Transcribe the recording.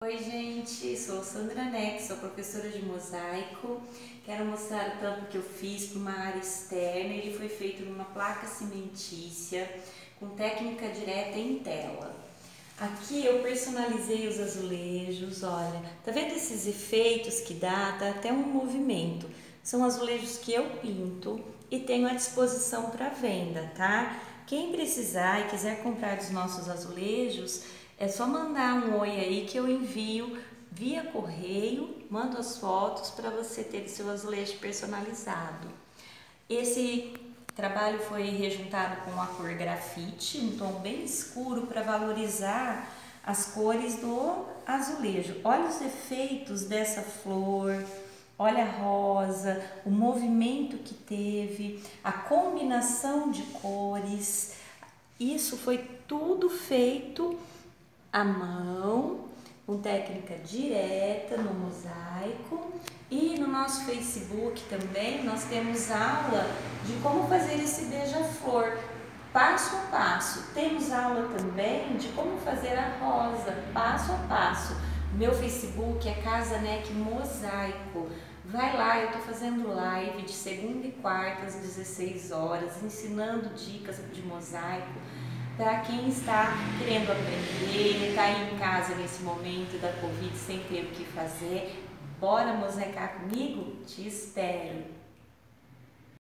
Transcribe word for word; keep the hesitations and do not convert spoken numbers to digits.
Oi gente, sou Sandra Nex, sou professora de mosaico. Quero mostrar o tampo que eu fiz para uma área externa. Ele foi feito numa placa cimentícia com técnica direta em tela. Aqui eu personalizei os azulejos, olha, tá vendo esses efeitos que dá? Dá até um movimento. São azulejos que eu pinto e tenho à disposição para venda, tá? Quem precisar e quiser comprar os nossos azulejos, é só mandar um oi aí que eu envio via correio, mando as fotos para você ter o seu azulejo personalizado. Esse trabalho foi rejuntado com a cor grafite, um tom bem escuro para valorizar as cores do azulejo. Olha os efeitos dessa flor, olha a rosa, o movimento que teve, a combinação de cores. Isso foi tudo feito à mão, com técnica direta no mosaico. E no nosso Facebook também nós temos aula de como fazer esse beija-flor passo a passo. Temos aula também de como fazer a rosa passo a passo. Meu Facebook é Casa Nec Mosaico. Vai lá, eu estou fazendo live de segunda e quarta às dezesseis horas, ensinando dicas de mosaico para quem está querendo aprender, está aí em casa nesse momento da Covid sem ter o que fazer. Bora mosaicar comigo? Te espero!